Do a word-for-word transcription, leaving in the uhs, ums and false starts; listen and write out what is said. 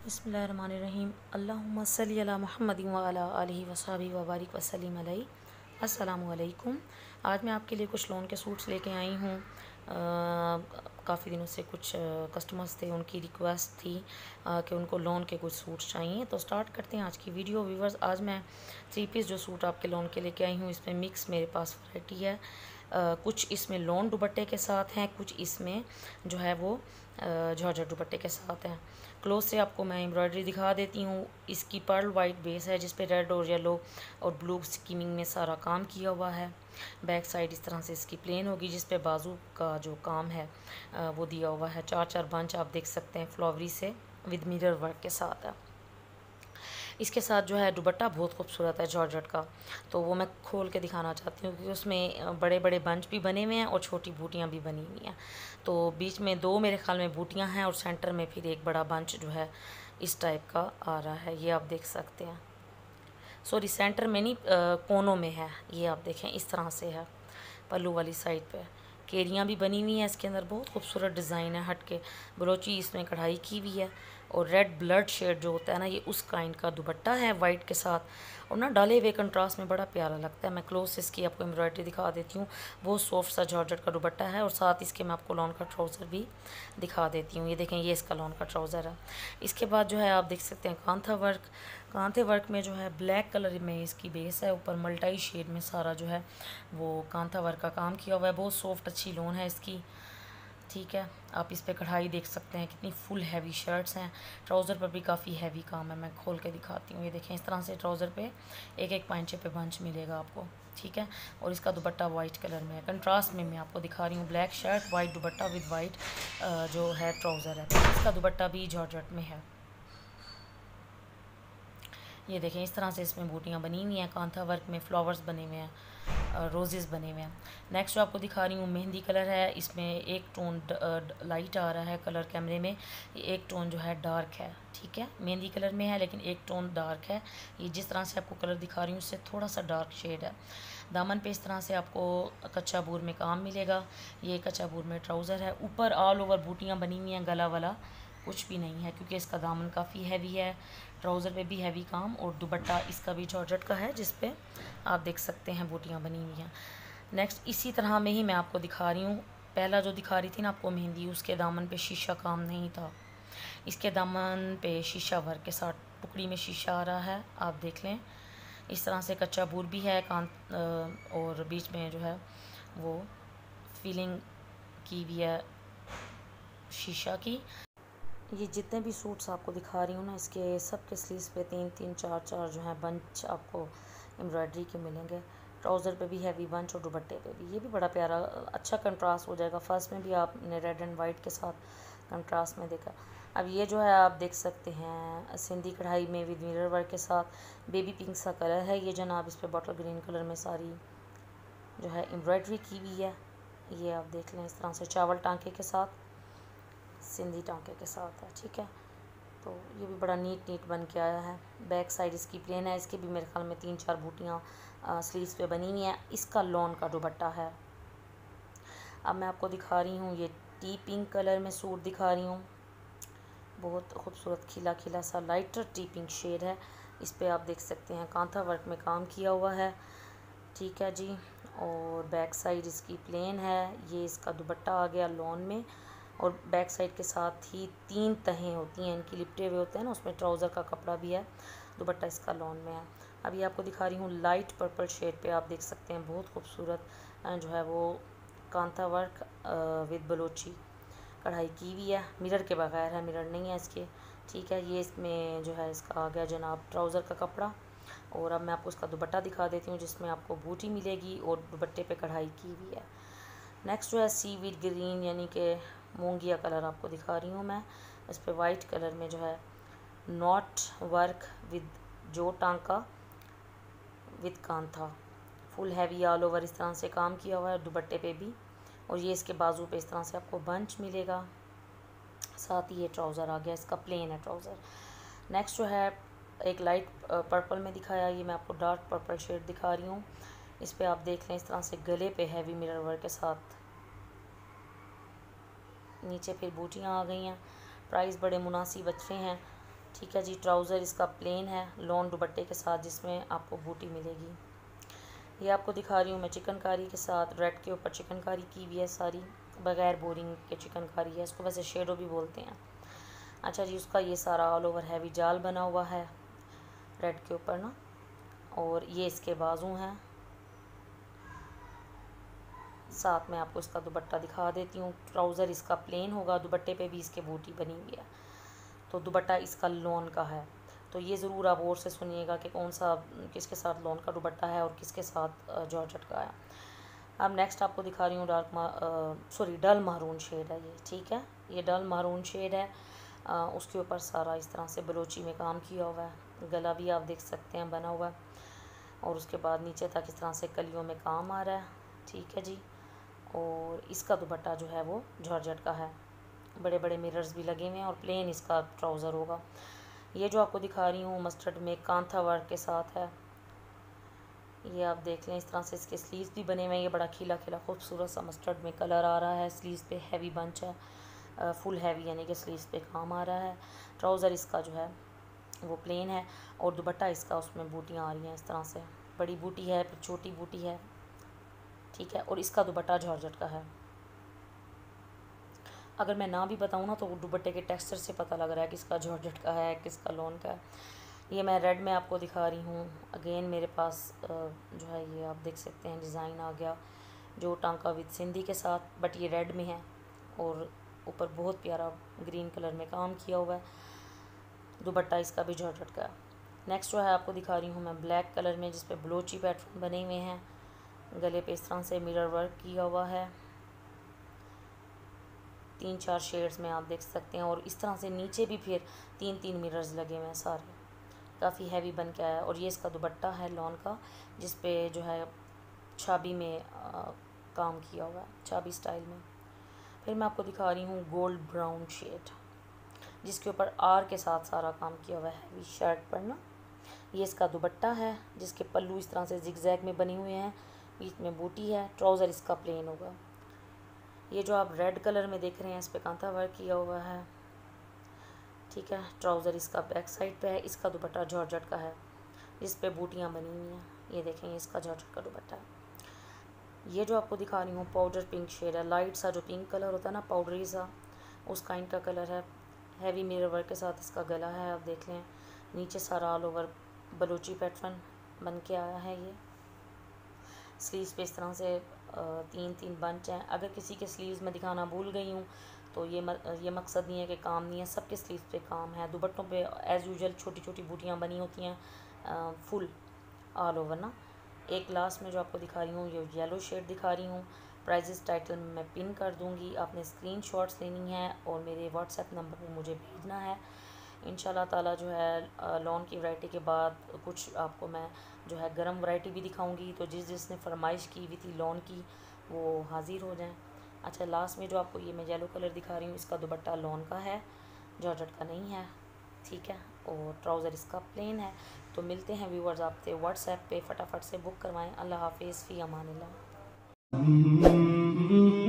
बिस्मिल्लाहिर्रहमानिर्रहीम। अल्लाहुम्मा सल्ली अला मुहम्मदिन व अला आलिहि व सहबिहि व बारिक व सल्लिम अलैहि। अस्सलामु अलैकुम। आज मैं आपके लिए कुछ लॉन के सूट्स लेके आई हूँ। काफ़ी दिनों से कुछ कस्टमर्स थे, उनकी रिक्वेस्ट थी आ, कि उनको लॉन के कुछ सूट्स चाहिए। तो स्टार्ट करते हैं आज की वीडियो। व्यूवर्स, आज मैं थ्री पीस जो सूट आपके लॉन के लेके आई हूँ, इसमें मिक्स मेरे पास वैरायटी है। आ, कुछ इसमें लॉन दुपट्टे के साथ हैं, कुछ इसमें जो है वो जॉर्जेट दुपट्टे के साथ हैं। क्लोज से आपको मैं एम्ब्रॉयडरी दिखा देती हूँ। इसकी पर्ल वाइट बेस है जिस पे रेड और येलो और ब्लू स्कीमिंग में सारा काम किया हुआ है। बैक साइड इस तरह से इसकी प्लेन होगी जिस पे बाजू का जो काम है वो दिया हुआ है। चार चार बंच आप देख सकते हैं फ्लावरी से विद मिरर वर्क के साथ है। इसके साथ जो है दुपट्टा बहुत खूबसूरत है जॉर्जेट का, तो वो मैं खोल के दिखाना चाहती हूँ क्योंकि उसमें बड़े बड़े बंच भी बने हुए हैं और छोटी बूटियाँ भी बनी हुई हैं। तो बीच में दो मेरे ख्याल में बूटियाँ हैं और सेंटर में फिर एक बड़ा बंच जो है इस टाइप का आ रहा है, ये आप देख सकते हैं। सॉरी, सेंटर में नहीं, कोनों में है। ये आप देखें इस तरह से है। पल्लू वाली साइड पे केरियाँ भी बनी हुई हैं। इसके अंदर बहुत खूबसूरत डिज़ाइन है, हट के बलोची इसमें कढ़ाई की हुई है। और रेड ब्लड शेड जो होता है ना, ये उस काइंड का दुपट्टा है वाइट के साथ, और ना डाले हुए कंट्रास्ट में बड़ा प्यारा लगता है। मैं क्लोज से इसकी आपको एम्ब्रॉयडरी दिखा देती हूँ। बहुत सॉफ्ट सा जॉर्जेट का दुपट्टा है और साथ इसके मैं आपको लॉन का ट्राउज़र भी दिखा देती हूँ। ये देखें, ये इसका लॉन का ट्राउज़र है। इसके बाद जो है आप देख सकते हैं कांथा वर्क। कांथे वर्क में जो है ब्लैक कलर में इसकी बेस है, ऊपर मल्टाई शेड में सारा जो है वो कांथा वर्क का काम किया हुआ है। बहुत सॉफ्ट अच्छी लॉन है इसकी, ठीक है। आप इस पे कढ़ाई देख सकते हैं, कितनी फुल हैवी शर्ट्स हैं। ट्राउज़र पर भी काफ़ी हैवी काम है, मैं खोल के दिखाती हूँ। ये देखें, इस तरह से ट्राउज़र पे एक एक पांचे पे बंच मिलेगा आपको, ठीक है। और इसका दुपट्टा वाइट कलर में है, कंट्रास्ट में मैं आपको दिखा रही हूँ। ब्लैक शर्ट, वाइट दुपट्टा विद वाइट जो है ट्राउज़र है। इसका दुपट्टा भी जॉर्जेट में है। ये देखें, इस तरह से इसमें बूटियाँ बनी हुई हैं। कांथा वर्क में फ्लावर्स बने हुए हैं, रोजेज़ बने हुए हैं। नेक्स्ट जो आपको दिखा रही हूँ मेहंदी कलर है। इसमें एक टोन लाइट आ रहा है कलर कैमरे में, एक टोन जो है डार्क है, ठीक है। मेहंदी कलर में है लेकिन एक टोन डार्क है। ये जिस तरह से आपको कलर दिखा रही हूँ उससे थोड़ा सा डार्क शेड है। दामन पे इस तरह से आपको कच्चा बूर में काम मिलेगा। ये कच्चा बूर में ट्राउज़र है। ऊपर ऑल ओवर बूटियाँ बनी हुई हैं, गला वाला कुछ भी नहीं है क्योंकि इसका दामन काफ़ी हैवी है। ट्राउज़र पे भी हैवी काम और दुपट्टा इसका भी जॉर्जेट का है जिस पे आप देख सकते हैं बूटियाँ बनी हुई हैं। नेक्स्ट इसी तरह में ही मैं आपको दिखा रही हूँ। पहला जो दिखा रही थी ना आपको मेहंदी, उसके दामन पे शीशा काम नहीं था। इसके दामन पे शीशा वर्क के साथ टुकड़ी में शीशा आ रहा है, आप देख लें। इस तरह से कच्चा बूर भी है कान और बीच में जो है वो फीलिंग की भी है शीशा की। ये जितने भी सूट्स आपको दिखा रही हूँ ना, इसके सब के स्लीव्स पे तीन तीन चार चार जो है बंच आपको एम्ब्रॉयडरी के मिलेंगे। ट्राउज़र पे भी हैवी बंच और दुपट्टे पे भी। ये भी बड़ा प्यारा अच्छा कंट्रास्ट हो जाएगा। फर्स्ट में भी आपने रेड एंड वाइट के साथ कंट्रास्ट में देखा। अब ये जो है आप देख सकते हैं सिंधी कढ़ाई में विद मिरर वर्क के साथ बेबी पिंक सा कलर है। ये जनाब इस पर बॉटल ग्रीन कलर में सारी जो है एम्ब्रॉयडरी की हुई है। ये आप देख लें, इस तरह से चावल टांके के साथ, सिंधी टांके के साथ है, ठीक है। तो ये भी बड़ा नीट नीट बन के आया है। बैक साइड इसकी प्लेन है। इसके भी मेरे ख्याल में तीन चार बूटियाँ स्लीव्स पे बनी हुई हैं। इसका लॉन का दुपट्टा है। अब मैं आपको दिखा रही हूँ ये टी पिंक कलर में सूट दिखा रही हूँ। बहुत खूबसूरत खिला खिला सा लाइटर टी पिंक शेड है। इस पर आप देख सकते हैं कांथा वर्क में काम किया हुआ है, ठीक है जी। और बैक साइड इसकी प्लेन है। ये इसका दुपट्टा आ गया लॉन में, और बैक साइड के साथ ही तीन तहें होती हैं इनकी, लिपटे हुए होते हैं ना, उसमें ट्राउज़र का कपड़ा भी है। दुपट्टा इसका लॉन में है। अभी आपको दिखा रही हूँ लाइट पर्पल शेड पे, आप देख सकते हैं बहुत खूबसूरत जो है वो कांथा वर्क विद बलोची कढ़ाई की हुई है। मिरर के बगैर है, मिरर नहीं है इसके, ठीक है। ये इसमें जो है इसका आ गया जनाब ट्राउज़र का कपड़ा। और अब मैं आपको उसका दुपट्टा दिखा देती हूँ जिसमें आपको बूटी मिलेगी और दुपट्टे पे कढ़ाई की हुई है। नेक्स्ट जो है सी वीड ग्रीन यानी कि मूंगिया कलर आपको दिखा रही हूँ मैं। इस पर वाइट कलर में जो है नॉट वर्क विद जो टांका with kantha, full heavy all over इस तरह से काम किया हुआ है दुपट्टे पे भी। और ये इसके बाजू पे इस तरह से आपको बंच मिलेगा। साथ ही ये ट्राउज़र आ गया, इसका प्लेन है ट्राउज़र। नेक्स्ट जो है एक लाइट पर्पल में दिखाया, ये मैं आपको डार्क पर्पल शेड दिखा रही हूँ। इस पर आप देख लें इस तरह से गले पे हैवी मिरर वर्क के साथ, नीचे फिर बूटियाँ आ गई हैं। प्राइस बड़े मुनासिब अच्छे हैं, ठीक है जी। ट्राउज़र इसका प्लेन है लॉन दुपट्टे के साथ, जिसमें आपको बूटी मिलेगी। ये आपको दिखा रही हूँ मैं चिकनकारी के साथ, रेड के ऊपर चिकनकारी की हुई है सारी, बगैर बोरिंग के चिकनकारी है, इसको वैसे शेडो भी बोलते हैं। अच्छा जी, उसका ये सारा ऑल ओवर हैवी जाल बना हुआ है रेड के ऊपर ना, और ये इसके बाजू हैं। साथ में आपको इसका दुपट्टा दिखा देती हूँ। ट्राउज़र इसका प्लेन होगा, दुपट्टे पे भी इसके बूटी बनी हुई है। तो दुपट्टा इसका लॉन का है। तो ये ज़रूर आप और से सुनिएगा कि कौन सा किसके साथ लॉन का दुपट्टा है और किसके साथ जॉर्जेट का है। अब नेक्स्ट आपको दिखा रही हूँ dark sorry dull maroon shade है ये, ठीक है। ये डल महरून शेड है। आ, उसके ऊपर सारा इस तरह से बलोची में काम किया हुआ है, गला भी आप देख सकते हैं बना हुआ है, और उसके बाद नीचे तक इस तरह से कलियों में काम आ रहा है, ठीक है जी। और इसका दुपट्टा जो है वो जॉर्जेट का है, बड़े बड़े मिरर्स भी लगे हुए हैं, और प्लेन इसका ट्राउज़र होगा। ये जो आपको दिखा रही हूँ मस्टर्ड में कांथा वर्क के साथ है, ये आप देख लें। इस तरह से इसके स्लीव्स भी बने हुए हैं, ये बड़ा खिला खिला खूबसूरत सा मस्टर्ड में कलर आ रहा है। स्लीव्स पे हैवी बंच है, फुल हैवी यानी कि स्लीव्स पे काम आ रहा है। ट्राउज़र इसका जो है वो प्लेन है, और दुपट्टा इसका उसमें बूटियाँ आ रही हैं इस तरह से, बड़ी बूटी है फिर छोटी बूटी है, ठीक है। और इसका दुपट्टा जॉर्जेट का है। अगर मैं ना भी बताऊँ ना तो दुपट्टे के टेक्सचर से पता लग रहा है किसका जॉर्जेट का है किसका लॉन का है। ये मैं रेड में आपको दिखा रही हूँ। अगेन मेरे पास जो है ये आप देख सकते हैं डिज़ाइन आ गया जो टांका विद सिंधी के साथ, बट ये रेड में है और ऊपर बहुत प्यारा ग्रीन कलर में काम किया हुआ है। दुपट्टा इसका भी जॉर्जेट का है। नेक्स्ट जो है आपको दिखा रही हूँ मैं ब्लैक कलर में, जिस पे ब्लोची पैटर्न बने हुए हैं, गले पे इस तरह से मिरर वर्क किया हुआ है, तीन चार शेड्स में आप देख सकते हैं, और इस तरह से नीचे भी फिर तीन तीन मिरर्स लगे हुए हैं सारे, काफ़ी हैवी बन के आया। और ये इसका दुपट्टा है लॉन का, जिस पे जो है छाबी में आ, काम किया हुआ है, छाबी स्टाइल में। फिर मैं आपको दिखा रही हूँ गोल्ड ब्राउन शेड, जिसके ऊपर आर के साथ सारा काम किया हुआ है हैवी शर्ट पर ना। ये इसका दुपट्टा है, जिसके पल्लू इस तरह से जिगजैग में बने हुए हैं, बीच में बूटी है। ट्राउज़र इसका प्लेन होगा। ये जो आप रेड कलर में देख रहे हैं इस पे कांथा वर्क किया हुआ है, ठीक है। ट्राउज़र इसका बैक साइड पे है। इसका दुपट्टा जॉर्जेट का है, जिस पे बूटियाँ बनी हुई हैं, ये देखें इसका जॉर्जेट का दुपट्टा है। ये जो आपको दिखा रही हूँ पाउडर पिंक शेड है, लाइट सा जो पिंक कलर होता है ना, पाउडरी सा, उस काइंड का कलर है। हैवी मिरर वर्क के साथ इसका गला है, आप देख लें। नीचे सारा ऑल ओवर बलोची पैटर्न बन के आया है। ये स्लीव्स पे इस तरह से तीन तीन बंच हैं। अगर किसी के स्लीव्स में दिखाना भूल गई हूँ तो ये म, ये मकसद नहीं है कि काम नहीं है, सबके स्लीव्स पे काम है। दुपट्टों पे एज़ यूजुअल छोटी छोटी बूटियाँ बनी होती हैं फुल ऑल ओवर ना। एक लास्ट में जो आपको दिखा रही हूँ ये येलो शेड दिखा रही हूँ। प्राइजेस टाइटल में मैं पिन कर दूँगी, आपने स्क्रीनशॉट्स लेनी है और मेरे व्हाट्सएप नंबर पर मुझे भेजना है। इंशाल्लाह ताला जो है लॉन की वैरायटी के बाद कुछ आपको मैं जो है गरम वैरायटी भी दिखाऊंगी, तो जिस जिसने फरमाइश की हुई थी लॉन की वो हाज़िर हो जाएं। अच्छा, लास्ट में जो आपको ये मैं येलो कलर दिखा रही हूँ, इसका दुपट्टा लॉन का है, जॉर्जेट का नहीं है, ठीक है। और ट्राउज़र इसका प्लेन है। तो मिलते हैं व्यूअर्स आपसे व्हाट्सएप पे, फटाफट से बुक करवाएं। अल्लाह हाफिज़, फ़ी अमानिल्लाह।